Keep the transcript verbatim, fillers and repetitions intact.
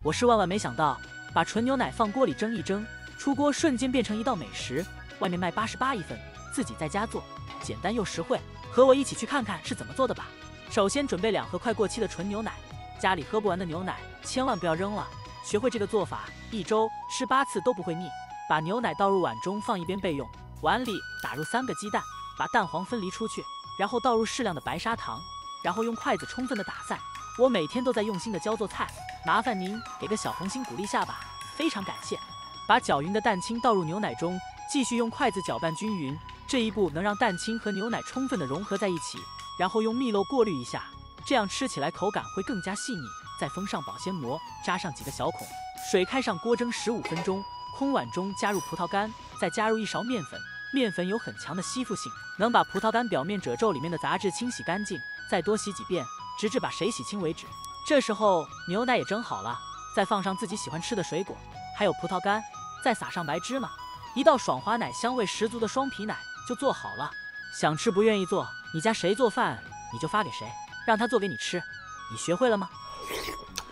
我是万万没想到，把纯牛奶放锅里蒸一蒸，出锅瞬间变成一道美食。外面卖八十八一份，自己在家做，简单又实惠。和我一起去看看是怎么做的吧。首先准备两盒快过期的纯牛奶，家里喝不完的牛奶千万不要扔了。学会这个做法，一周吃八次都不会腻。把牛奶倒入碗中，放一边备用。碗里打入三个鸡蛋，把蛋黄分离出去，然后倒入适量的白砂糖，然后用筷子充分的打散。我每天都在用心的教做菜，麻烦您给个小红心鼓励下吧，非常感谢。把搅匀的蛋清倒入牛奶中，继续用筷子搅拌均匀。这一步能让蛋清和牛奶充分的融合在一起，然后用蜜漏过滤一下，这样吃起来口感会更加细腻。再封上保鲜膜，扎上几个小孔。水开上锅蒸十五分钟，空碗中加入葡萄干，再加入一勺面粉。面粉有很强的吸附性，能把葡萄干表面褶皱里面的杂质清洗干净。再多洗几遍，直至把水洗清为止。这时候牛奶也蒸好了，再放上自己喜欢吃的水果，还有葡萄干，再撒上白芝麻，一道爽滑奶香味十足的双皮奶就做好了。想吃不愿意做，你家谁做饭你就发给谁，让他做给你吃。你学会了吗？